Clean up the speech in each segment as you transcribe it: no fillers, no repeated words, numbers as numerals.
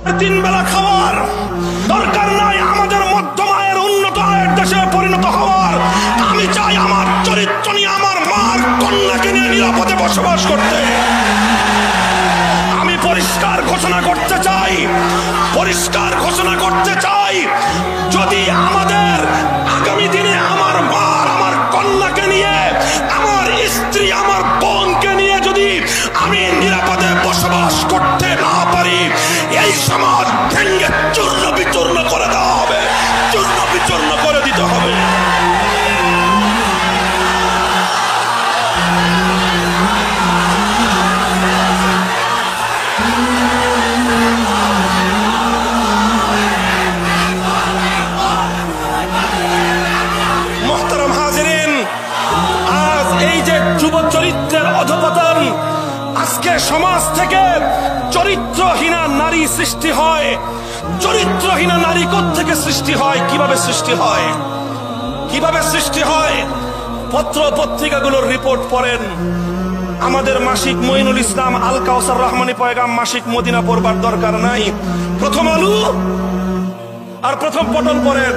তিন বেলা খাওয়ার দরকার নাই, আমাদের মধ্যম আয়ের উন্নত আয়ের দেশে পরিণত হওয়ার। আমি চাই আমার চরিত্র নিয়ে, আমার মার কন্যাকে নিয়ে নিরাপদে বসবাস করতে। আমি পরিষ্কার ঘোষণা করতে চাই, পরিষ্কার ঘোষণা করতে চাই, যদি আমাদের আগামী দিনে আমার মার, আমার কন্যাকে নিয়ে, আমার স্ত্রী, আমার বোনকে নিয়ে যদি আমি নিরাপদে বসবাস করতে না পারি, এই সমাজ ভেঙে চূর্ণ বিচূর্ণ করে দেওয়া হবে, চূর্ণ বিচূর্ণ করে দিতে হবে। মোহতারাম হাজিরিন, আজ এই যে যুব চরিত্রের অধপতন, আজকে সমাজ থেকে চরিত্রহীনা নারী সৃষ্টি হয়। চরিত্রহীনা নারী কোত্থেকে সৃষ্টি হয়, কিভাবে সৃষ্টি হয়, কিভাবে সৃষ্টি হয়? পত্র পত্রিকাগুলোর রিপোর্ট পড়েন। আমাদের মাসিক মঈনুল ইসলাম, আল কাউসার রহমানী পয়গাম মাসিক মদিনা পড়বার দরকার নাই, প্রথম আলো আর প্রথম পটল পড়েন,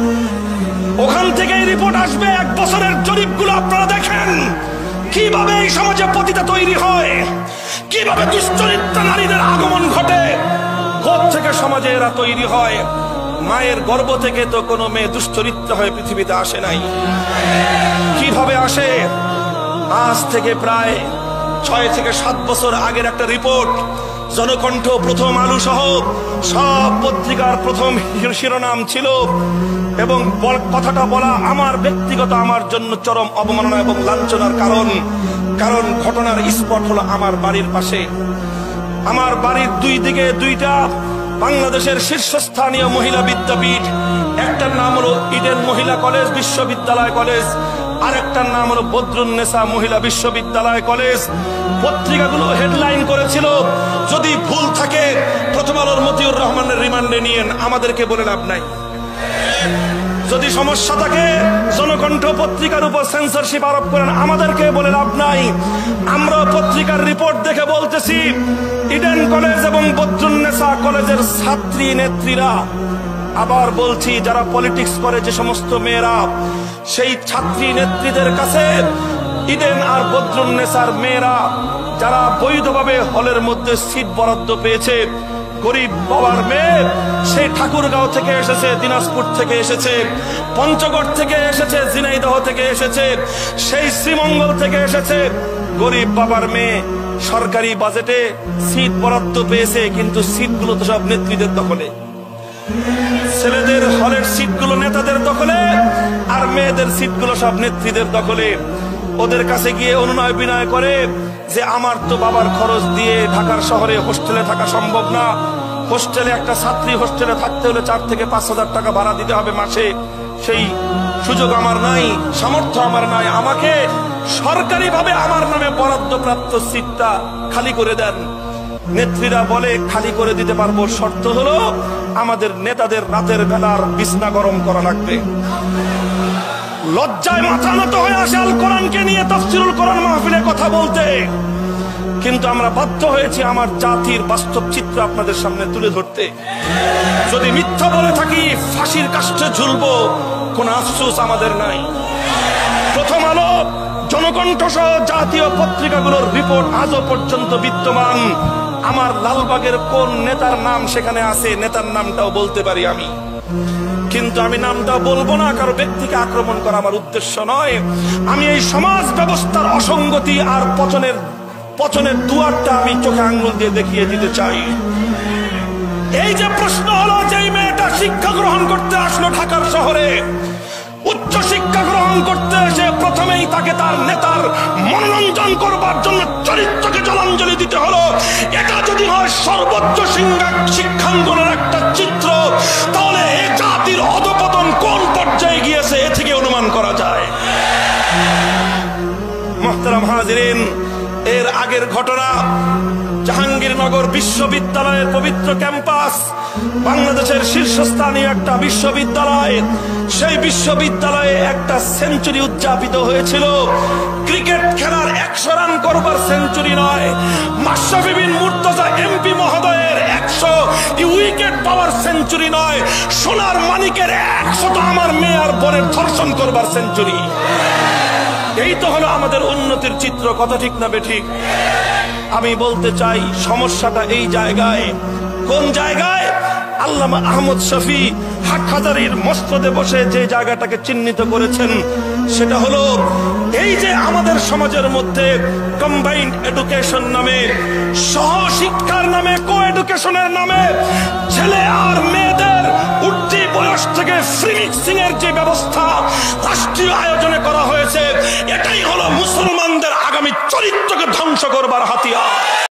ওখান থেকে রিপোর্ট আসবে। এক বছরের জরিপগুলো আপনারা দেখেন, কিভাবে এই সমাজে পতিতা তৈরি হয়, কিভাবে দুশ্চরিত্র নারীদের আগমন ঘটে, কোত্থেকে সমাজে এরা তৈরি হয়। মায়ের গর্ভ থেকে তো কোনো মেয়ে দুশ্চরিত্র হয়ে পৃথিবীতে আসে নাই। কিভাবে আসে? আজ থেকে প্রায় 6 থেকে 7 বছর আগের একটা রিপোর্ট, জনকণ্ঠ, প্রথম আলো সহ সব পত্রিকার প্রথম শিরোনাম ছিল। এবং কথাটা বলা আমার ব্যক্তিগত, আমার জন্য চরম অবমাননা এবং লাঞ্ছনার কারণ। কারণ ঘটনার স্পট হলো আমার বাড়ির পাশে। আমার বাড়ির দুই দিকে দুইটা বাংলাদেশের শীর্ষস্থানীয় মহিলা বিদ্যাপীঠ। একটার নাম হলো ইডেন মহিলা কলেজ বিশ্ববিদ্যালয় কলেজ, আরেকটার নাম হলো বদরুন্নেসা মহিলা বিশ্ববিদ্যালয় কলেজ। পত্রিকাগুলো হেডলাইন করেছিল, যদি ভুল থাকে প্রথম আলোর মতিউর রহমানের রিমান্ডে নিয়েন, আমাদেরকে বলে লাভ নাই। যদি সমস্যা থাকে জনকণ্ঠ পত্রিকার উপর সেন্সরশিপ আরোপ করেন, আমাদেরকে বলে লাভ নাই। আমরা পত্রিকার রিপোর্ট দেখে বলতেছি, ইডেন কলেজ এবং বদরুন্নেসা কলেজের ছাত্রী নেত্রীরা, আবার বলছি যারা পলিটিক্স করে যে সমস্ত মেয়েরা, সেই ছাত্রী নেত্রীদের কাছে ইডেন আর বদরুন্নেসার মেয়েরা যারা বৈধভাবে হলের মধ্যে সিট বরাদ্দ পেয়েছে, গরিব বাবার মেয়ে, সেই ঠাকুরগাঁও থেকে এসেছে, দিনাজপুর থেকে এসেছে, পঞ্চগড় থেকে এসেছে, ঝিনাইদহ থেকে এসেছে, সেই শ্রীমঙ্গল থেকে এসেছে, গরিব বাবার মেয়ে, সরকারি বাজেটে সিট বরাদ্দ পেয়েছে, কিন্তু সিটগুলো তো সব নেত্রীদের দখলে। ছেলেদের হলের সিটগুলো নেতাদের দখলে, আর মেয়েদের সিটগুলো সব নেত্রীদের দখলে। ওদের কাছে গিয়ে অনুনয় বিনয় করে যে আমার তো বাবার খরচ দিয়ে ঢাকার শহরে হোস্টেলে থাকা সম্ভব না, হোস্টেলে একটা ছাত্রী হোস্টেলে থাকতে হলে 4 থেকে 5 হাজার টাকা ভাড়া দিতে হবে মাসে, সেই সুযোগ আমার নাই, সামর্থ্য আমার নাই, আমাকে সরকারিভাবে আমার নামে বরাদ্দপ্রাপ্ত সিটটা খালি করে দেন। নেত্রীরা বলে খালি করে দিতে পারবো, শর্ত হলো আমাদের নেতাদের রাতের বেলার বিছনা গরম করা লাগবে। লজ্জায় মাথা নত হয়ে আসে আল কোরআনকে নিয়ে তাফসীরুল কোরআন মাহফিলে কথা বলতে, কিন্তু আমরা বাধ্য হয়েছি আমার জাতির বাস্তব চিত্র আপনাদের সামনে তুলে ধরতে। যদি মিথ্যা বলে থাকি ফাঁসির কাষ্ঠে ঝুলবো, কোন আফসোস আমাদের নাই। প্রথম আলো, জনকণ্ঠ সহ জাতীয় পত্রিকাগুলোর রিপোর্ট আজও পর্যন্ত বিদ্যমান। আমার লালবাগের কোন নেতার নাম সেখানে আছে, নেতার নামটাও বলতে পারি আমি, কিন্তু আমি নামটা বলবো না, কারো ব্যক্তিকে আক্রমণ করা আমার উদ্দেশ্য নয়। আমি এই সমাজ ব্যবস্থার অসঙ্গতি আর পতনের দুয়ারটা আমি চোখে আঙ্গুল দিয়ে দেখিয়ে দিতে চাই। এই যে প্রশ্ন হলো, যে মেয়েটা শিক্ষা গ্রহণ করতে আসলো ঢাকার শহরে, উচ্চ শিক্ষা গ্রহণ করতে এসে প্রথমেই তাকে তার নেতার মনোরঞ্জন করবার জন্য চরিত্রকে জলাঞ্জলি দিতে হলো, এটা যদি হয় সর্বোচ্চ শিক্ষাঙ্গনের একটা চিত্র, তাহলে এই জাতির অধপতন কোন পর্যায়ে গিয়েছে এ থেকে অনুমান করা যায়। মুহতারাম হাজিরিন, এর আগের ঘটনা, জাহাঙ্গীরনগর বিশ্ববিদ্যালয়ের পবিত্র ক্যাম্পাস, বাংলাদেশের শীর্ষস্থানীয় একটা বিশ্ববিদ্যালয়, সেই বিশ্ববিদ্যালয়ে একটা সেঞ্চুরি উদযাপিত হয়েছিল। ক্রিকেট খেলার 100 রান করবার সেঞ্চুরি নয়, মাশরাফি বিন মুর্তজা এমপি মহোদয়ের 100 পাওয়ার সেঞ্চুরি নয়, সোনার মানিকের 100 আমার মেয়ে আর বোনের ধর্ষণ করবার সেঞ্চুরি। এই তো হলো আমাদের উন্নতির চিত্র। কথা ঠিক না বেঠিক? আমি বলতে চাই সমস্যাটা এই জায়গায়। কোন জায়গায়? আল্লামা আহমদ শফী হাটহাজারীর মসনদে বসে যে জায়গাটাকে চিহ্নিত করেছেন, সেটা হলো এই যে আমাদের সমাজের মধ্যে কম্বাইন্ড এডুকেশন নামে, সহশিক্ষার নামে, কো এডুকেশনের নামে ছেলে আর মেয়েদের উঠতি বয়স থেকে ফ্রি মিক্সিং এর যে ব্যবস্থা রাষ্ট্রীয় আয়োজনে করা হয়েছে, এটাই হলো মুসলমানদের আগামী চরিত্রকে ধ্বংস করবার হাতিয়ার।